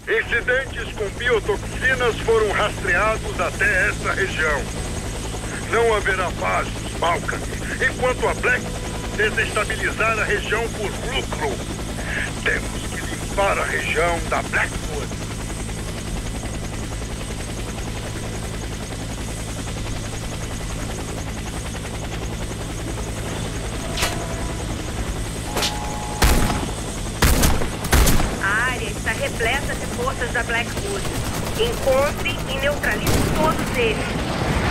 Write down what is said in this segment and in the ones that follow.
Incidentes com biotoxinas foram rastreados até essa região. Não haverá paz nos Balcãs enquanto a Black desestabilizar a região por lucro. Temos que limpar a região da Blackwood. A área está repleta de forças da Blackwood. Encontre e neutralize todos eles.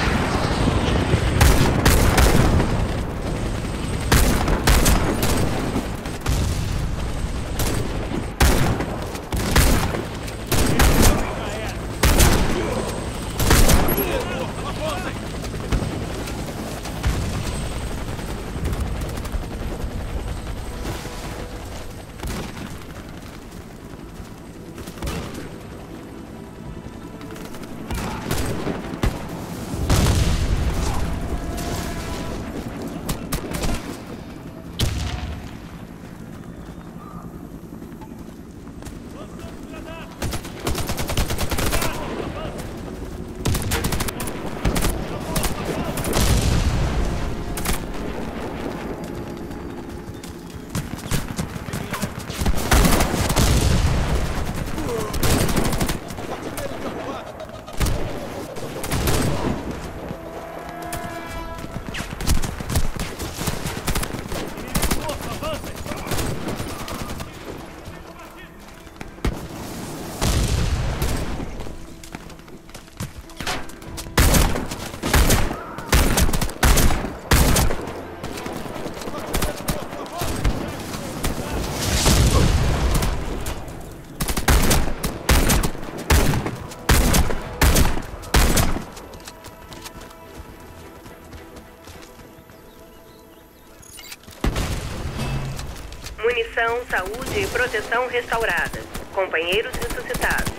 Munição, saúde e proteção restauradas. Companheiros ressuscitados.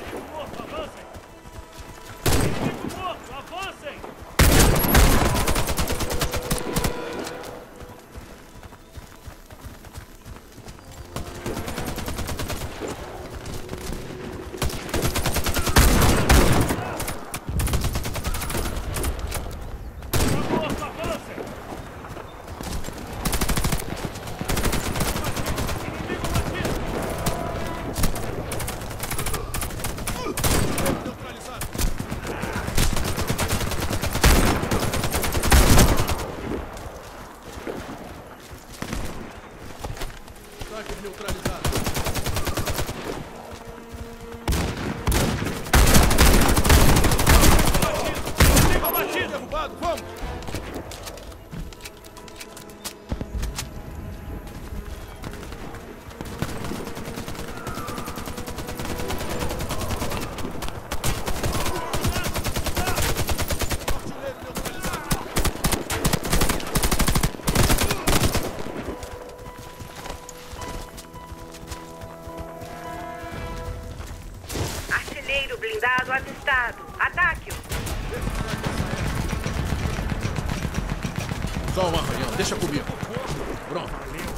Blindado avistado. Ataque-o. Só um arranhão. Deixa comigo. Pronto.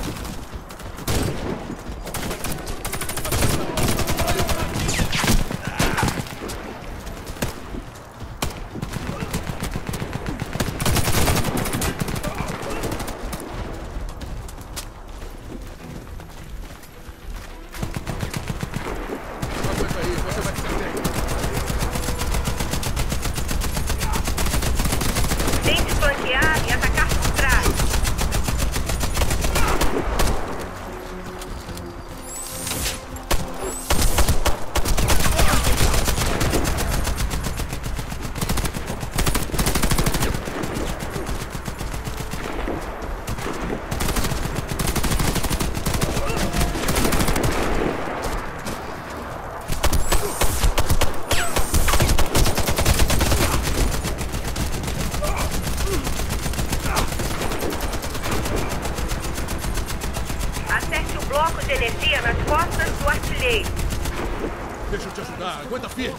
Bloco de energia nas costas do artilheiro. Deixa eu te ajudar. Aguenta firme.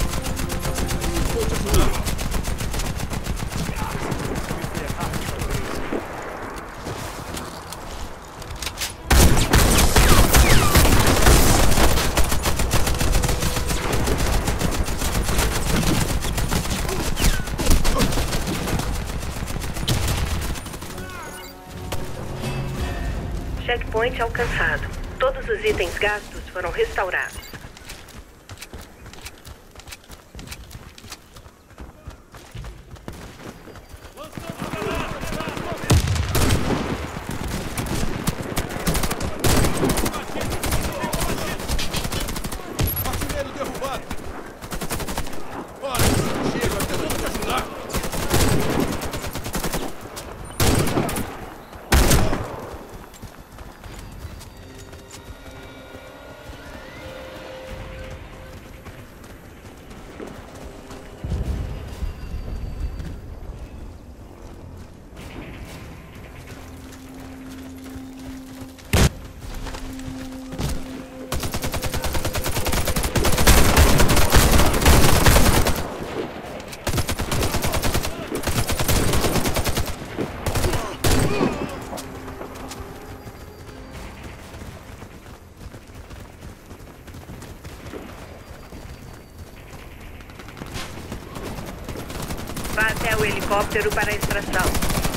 Vou te ajudar. checkpoint alcançado. Todos os itens gastos foram restaurados. Artilheiro derrubado! Olha, chega, eu vou te ajudar! Vá até o helicóptero para a extração.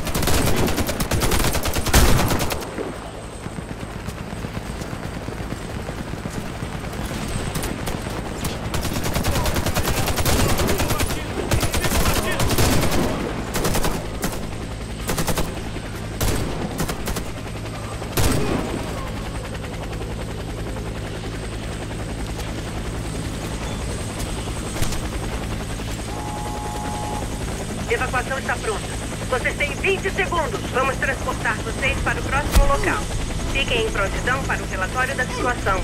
Evacuação está pronta. Vocês têm 20 segundos. Vamos transportar vocês para o próximo local. Fiquem em prontidão para o relatório da situação.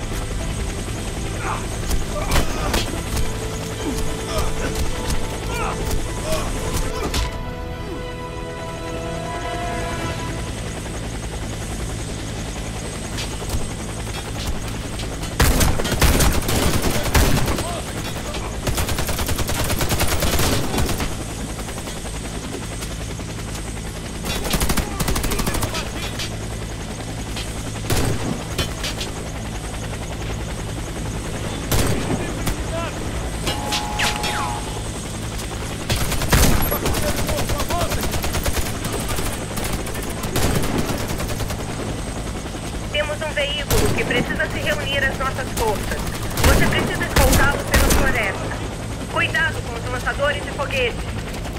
Temos um veículo que precisa se reunir às nossas forças. Você precisa escoltá-lo pela floresta. Cuidado com os lançadores de foguetes.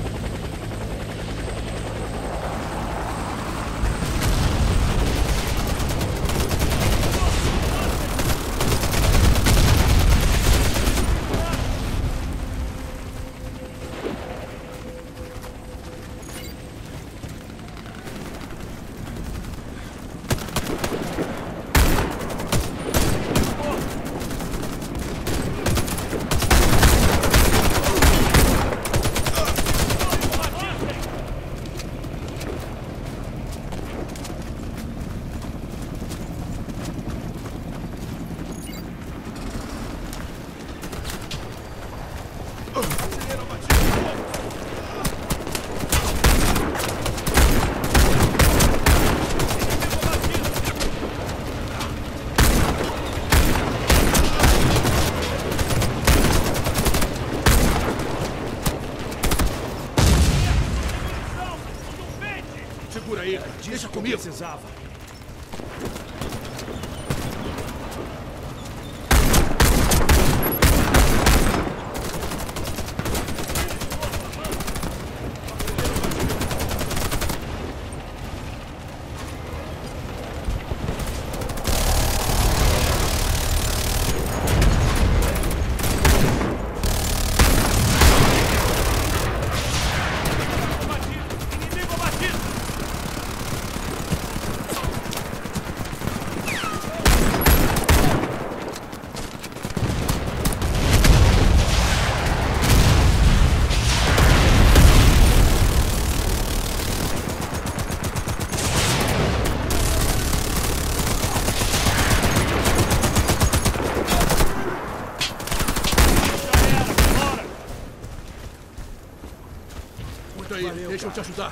Segura aí, deixa comigo. Precisava. Aguenta aí, Valeu, deixa eu te cara. ajudar.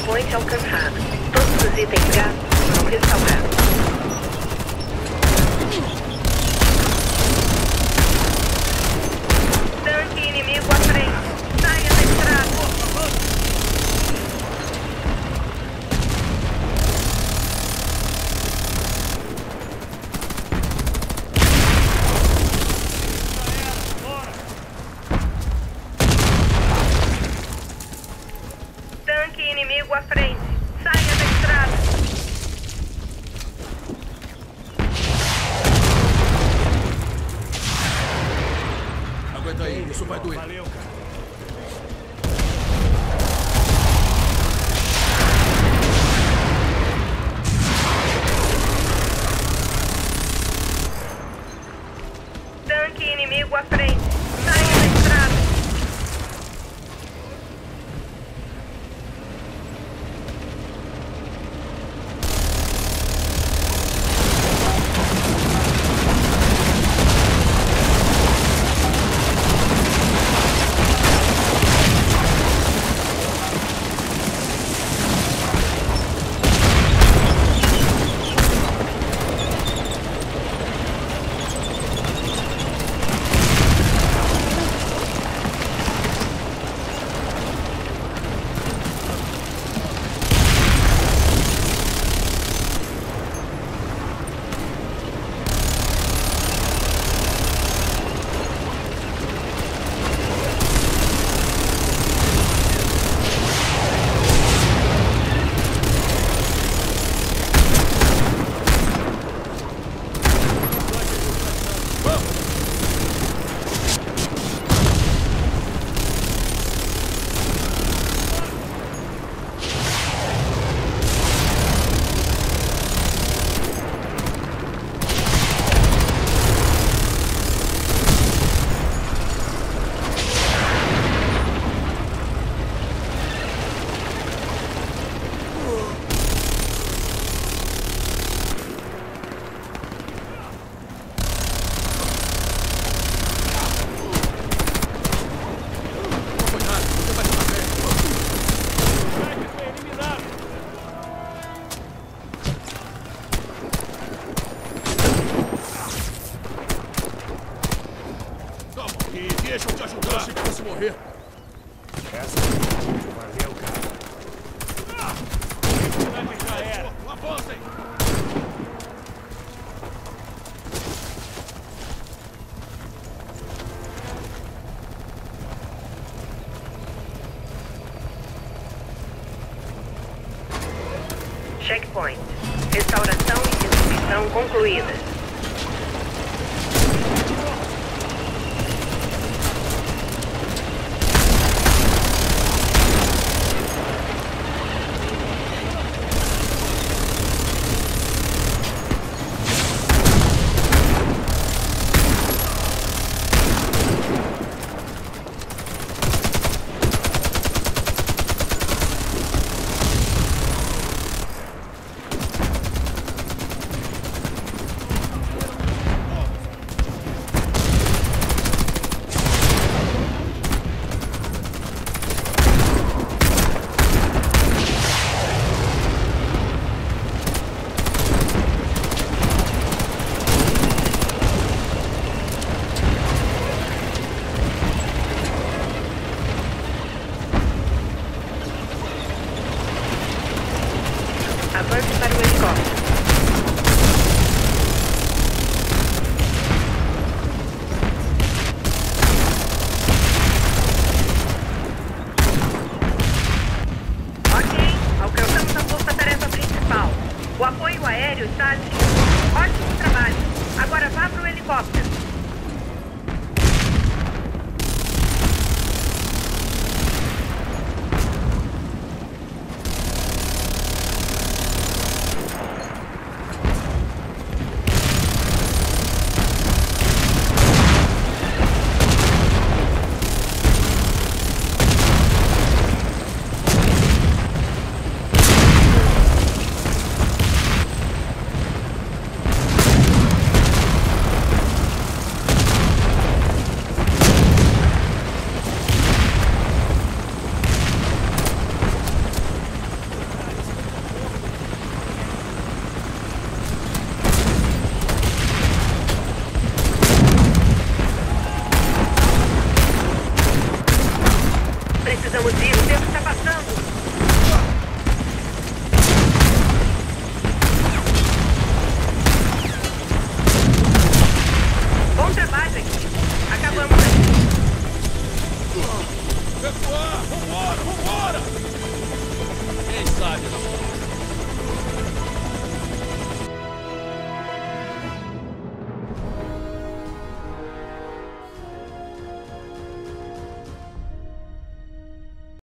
checkpoint alcançado. Todos os itens gastos foram restaurados. Tanque inimigo à frente. Saia da estrada. Tanque inimigo à frente. Saia da estrada. Aguenta aí, isso vai doer. Valeu, cara. Tanque inimigo à frente. Saia da estrada. Deixa eu te ajudar. Se fosse morrer. Essa valeu, cara. Já era. Avancem. Checkpoint. Restauração e destruição concluídas. recuar! Vambora!